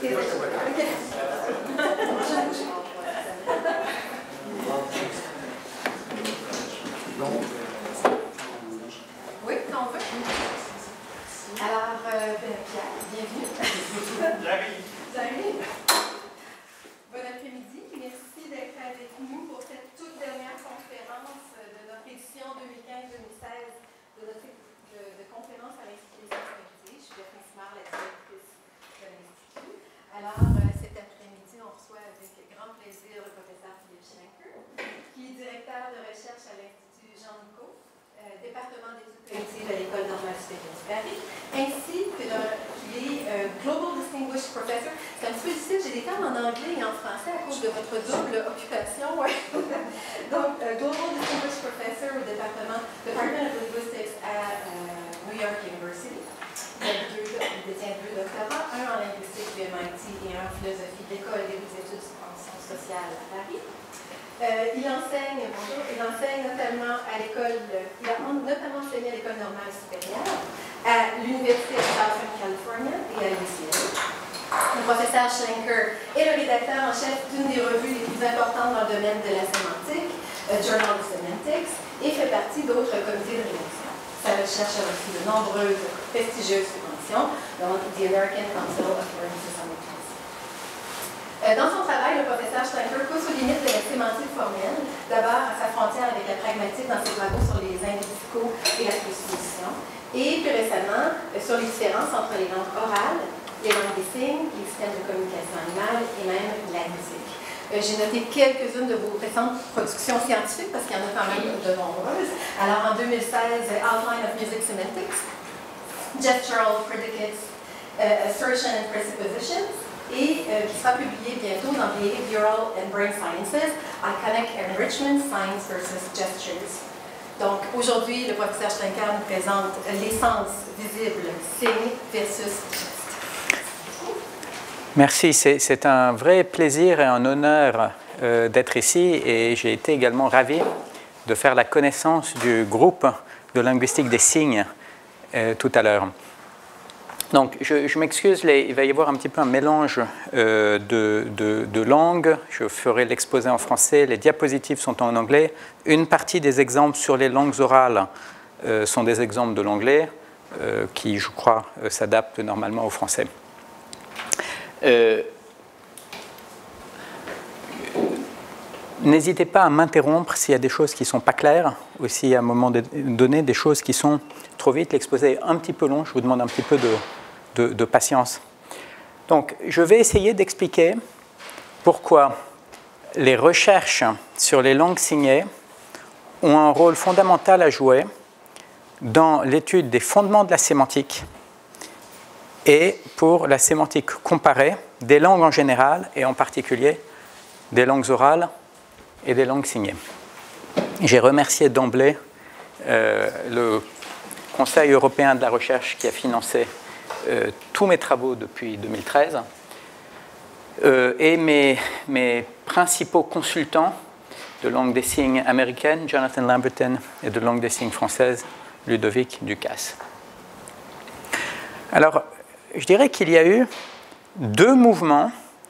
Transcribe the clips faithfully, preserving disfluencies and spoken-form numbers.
Oui, quand on veut. Alors, euh, Pierre, bienvenue. J'arrive. J'arrive. Bon après-midi. Merci d'être avec nous pour cette toute dernière conférence de notre édition deux mille quinze deux mille seize de notre de, de conférence à l'Institut des sciences politiques. Je suis Béatrice Mar, la directrice de l'Institut. Alors, euh, cet après-midi, on reçoit avec grand plaisir le professeur Philippe Schenker, qui est directeur de recherche à l'Institut Jean-Nicot, euh, département d'études cognitives à l'École normale supérieure de Paris, ainsi que le, les euh, Global Distinguished Professor. C'est un petit peu difficile, j'ai des termes en anglais et en français à cause de votre double occupation. Ouais. Donc, euh, Global Distinguished Professor au département Department of Linguistics à euh, New York University. Il, a deux, il détient deux doctorats, un en linguistique du M I T et un en philosophie de l'École des études en sciences sociales à Paris. Euh, il enseigne, bonjour, il enseigne notamment à l'école, il a notamment enseigné à l'École normale supérieure, à l'Université de Southern California et à l'U C L A. Le professeur Schenker est le rédacteur en chef d'une des revues les plus importantes dans le domaine de la sémantique, uh, Journal of Semantics, et fait partie d'autres comités de rédaction. Sa recherche a reçu de nombreuses prestigieuses subventions, dont the American Council of Foreign Societies. Dans son travail, le professeur Schenker pousse aux limites de la sémantique formelle, d'abord à sa frontière avec la pragmatique dans ses travaux sur les indicaux et la presupposition, et plus récemment sur les différences entre les langues orales, les langues des signes, les systèmes de communication animale et même la musique. J'ai noté quelques-unes de vos récentes productions scientifiques parce qu'il y en a quand même de nombreuses. Alors en deux mille seize, Outline of Music Semantics, Gestural Predicates, uh, Assertion and Presuppositions, et euh, qui sera publié bientôt dans Behavioral and Brain Sciences, Iconic Enrichment, Signs versus Gestures. Donc, aujourd'hui, le professeur Schenker nous présente les sens visibles, signes versus gestes. Merci, c'est un vrai plaisir et un honneur euh, d'être ici et j'ai été également ravi de faire la connaissance du groupe de linguistique des signes euh, tout à l'heure. Donc, je, je m'excuse, il va y avoir un petit peu un mélange euh, de, de, de langues. Je ferai l'exposé en français, les diapositives sont en anglais. Une partie des exemples sur les langues orales euh, sont des exemples de l'anglais euh, qui, je crois, euh, s'adaptent normalement au français. Euh, N'hésitez pas à m'interrompre s'il y a des choses qui ne sont pas claires, ou s'il y a à un moment donné des choses qui sont trop vite. L'exposé est un petit peu long, je vous demande un petit peu de, de, de patience. Donc, je vais essayer d'expliquer pourquoi les recherches sur les langues signées ont un rôle fondamental à jouer dans l'étude des fondements de la sémantique et pour la sémantique comparée des langues en général et en particulier des langues orales et des langues signées. J'ai remercié d'emblée euh, le Conseil européen de la recherche qui a financé euh, tous mes travaux depuis deux mille treize euh, et mes, mes principaux consultants de langue des signes américaine, Jonathan Lamberton, et de langue des signes française, Ludovic Ducasse. Alors, je dirais qu'il y a eu deux mouvements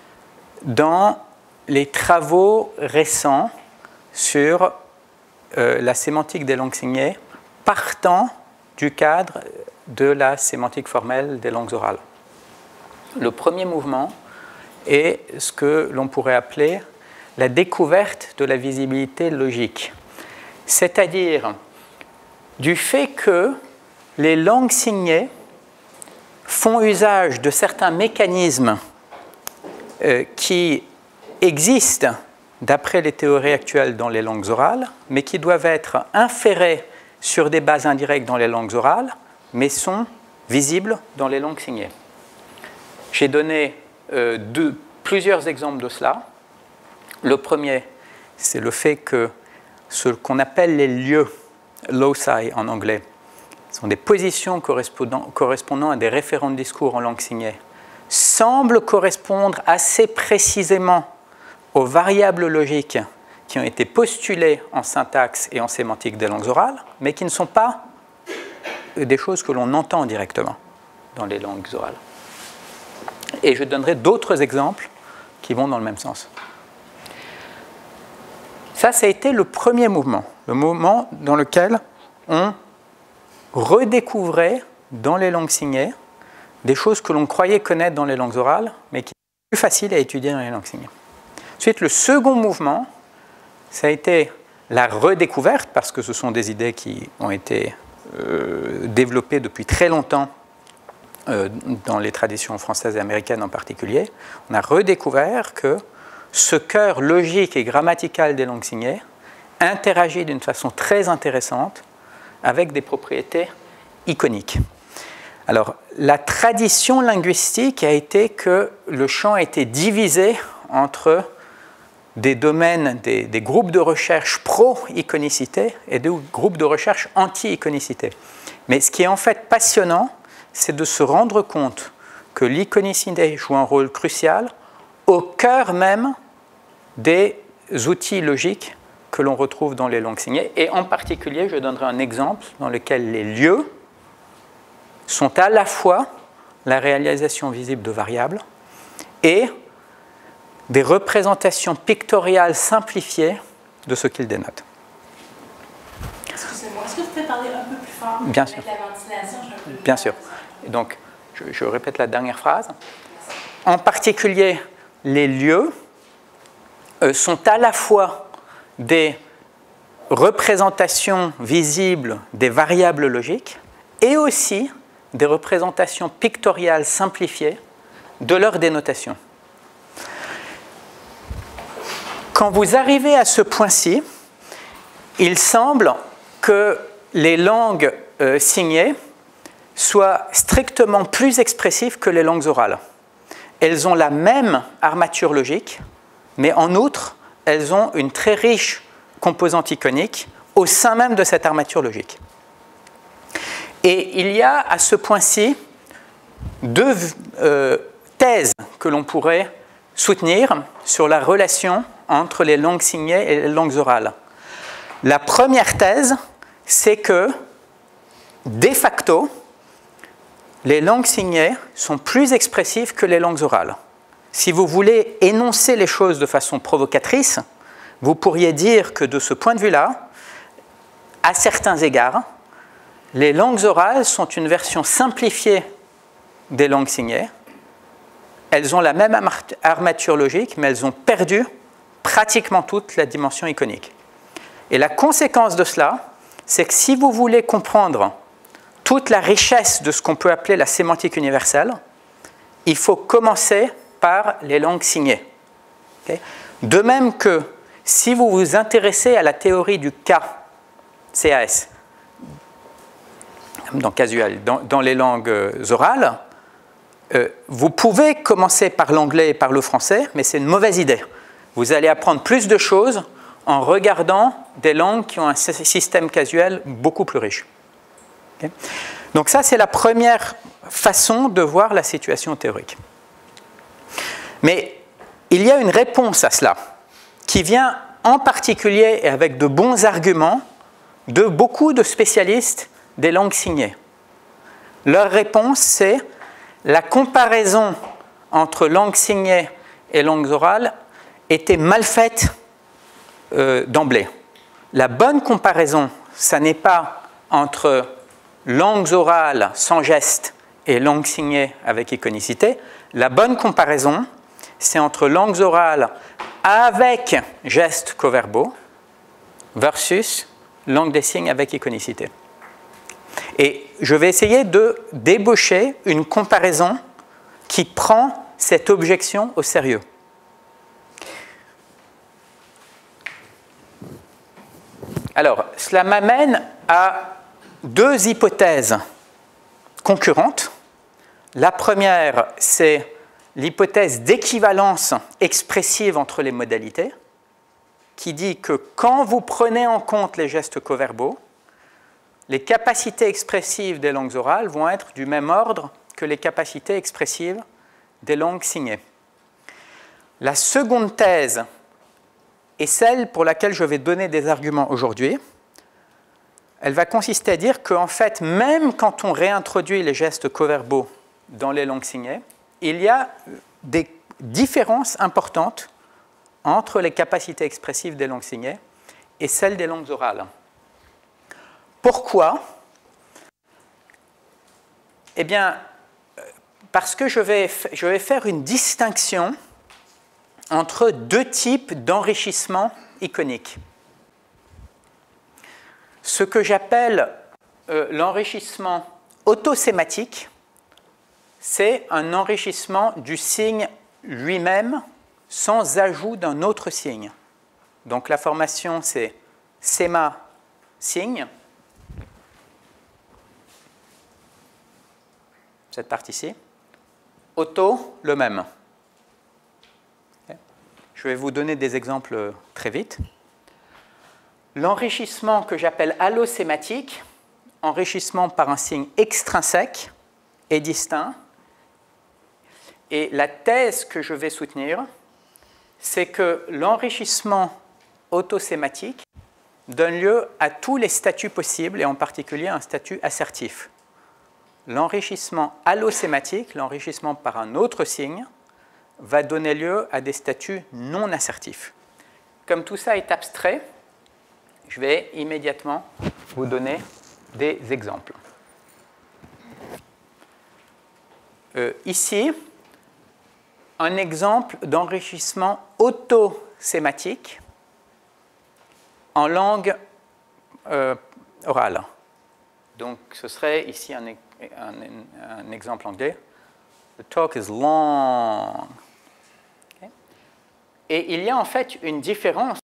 dans les travaux récents sur euh, la sémantique des langues signées partant du cadre de la sémantique formelle des langues orales. Le premier mouvement est ce que l'on pourrait appeler la découverte de la visibilité logique, c'est-à-dire du fait que les langues signées font usage de certains mécanismes euh, qui existent d'après les théories actuelles dans les langues orales, mais qui doivent être inférés sur des bases indirectes dans les langues orales, mais sont visibles dans les langues signées. J'ai donné euh, deux, plusieurs exemples de cela. Le premier, c'est le fait que ce qu'on appelle les lieux, loci en anglais, sont des positions correspondant, correspondant à des référents de discours en langue signée, semblent correspondre assez précisément aux variables logiques qui ont été postulées en syntaxe et en sémantique des langues orales, mais qui ne sont pas des choses que l'on entend directement dans les langues orales. Et je donnerai d'autres exemples qui vont dans le même sens. Ça, ça a été le premier mouvement, le mouvement dans lequel on redécouvrait dans les langues signées des choses que l'on croyait connaître dans les langues orales, mais qui sont plus faciles à étudier dans les langues signées. Ensuite, le second mouvement, ça a été la redécouverte, parce que ce sont des idées qui ont été euh, développées depuis très longtemps euh, dans les traditions françaises et américaines en particulier. On a redécouvert que ce cœur logique et grammatical des langues signées interagit d'une façon très intéressante avec des propriétés iconiques. Alors, la tradition linguistique a été que le champ a été divisé entre des domaines, des, des groupes de recherche pro-iconicité et des groupes de recherche anti-iconicité. Mais ce qui est en fait passionnant, c'est de se rendre compte que l'iconicité joue un rôle crucial au cœur même des outils logiques que l'on retrouve dans les langues signées. Et en particulier, je donnerai un exemple dans lequel les lieux sont à la fois la réalisation visible de variables et des représentations pictoriales simplifiées de ce qu'ils dénotent. Excusez-moi, est-ce que vous pouvez parler un peu plus fort? Bien avec sûr. la ventilation? Je Bien sûr. Et donc, je, je répète la dernière phrase. En particulier, les lieux euh, sont à la fois des représentations visibles des variables logiques et aussi des représentations pictoriales simplifiées de leur dénotation. Quand vous arrivez à ce point-ci, il semble que les langues euh, signées soient strictement plus expressives que les langues orales. Elles ont la même armature logique, mais en outre, elles ont une très riche composante iconique au sein même de cette armature logique. Et il y a à ce point-ci deux euh, thèses que l'on pourrait soutenir sur la relation entre les langues signées et les langues orales. La première thèse, c'est que, de facto, les langues signées sont plus expressives que les langues orales. Si vous voulez énoncer les choses de façon provocatrice, vous pourriez dire que de ce point de vue-là, à certains égards, les langues orales sont une version simplifiée des langues signées. Elles ont la même armature logique, mais elles ont perdu pratiquement toute la dimension iconique. Et la conséquence de cela, c'est que si vous voulez comprendre toute la richesse de ce qu'on peut appeler la sémantique universelle, il faut commencer par les langues signées. Okay? De même que si vous vous intéressez à la théorie du K, C A S, dans casual, dans, dans les langues orales, euh, vous pouvez commencer par l'anglais et par le français, mais c'est une mauvaise idée. Vous allez apprendre plus de choses en regardant des langues qui ont un système casuel beaucoup plus riche. Okay? Donc ça, c'est la première façon de voir la situation théorique. Mais il y a une réponse à cela, qui vient en particulier et avec de bons arguments de beaucoup de spécialistes des langues signées. Leur réponse, c'est la comparaison entre langues signées et langues orales était mal faite euh, d'emblée. La bonne comparaison, ça n'est pas entre langues orales sans geste et langues signées avec iconicité. La bonne comparaison, c'est entre langues orales avec gestes coverbaux versus langue des signes avec iconicité. Et je vais essayer de débaucher une comparaison qui prend cette objection au sérieux. Alors, cela m'amène à deux hypothèses concurrentes. La première, c'est l'hypothèse d'équivalence expressive entre les modalités, qui dit que quand vous prenez en compte les gestes coverbaux, les capacités expressives des langues orales vont être du même ordre que les capacités expressives des langues signées. La seconde thèse est celle pour laquelle je vais donner des arguments aujourd'hui. Elle va consister à dire qu'en fait, même quand on réintroduit les gestes coverbaux dans les langues signées, il y a des différences importantes entre les capacités expressives des langues signées et celles des langues orales. Pourquoi? Eh bien, parce que je vais, je vais faire une distinction entre deux types d'enrichissement iconique. Ce que j'appelle euh, l'enrichissement autosématique, c'est un enrichissement du signe lui-même sans ajout d'un autre signe. Donc la formation, c'est séma signe. Cette partie-ci. Auto, le même. Je vais vous donner des exemples très vite. L'enrichissement que j'appelle allosématique, enrichissement par un signe extrinsèque, est distinct. Et la thèse que je vais soutenir, c'est que l'enrichissement autosématique donne lieu à tous les statuts possibles, et en particulier un statut assertif. L'enrichissement allosématique, l'enrichissement par un autre signe, va donner lieu à des statuts non assertifs. Comme tout ça est abstrait, je vais immédiatement vous donner des exemples. Euh, ici, un exemple d'enrichissement autosématique en langue euh, orale. Donc, ce serait ici un, un, un exemple anglais. The talk is long. Okay. Et il y a en fait une différence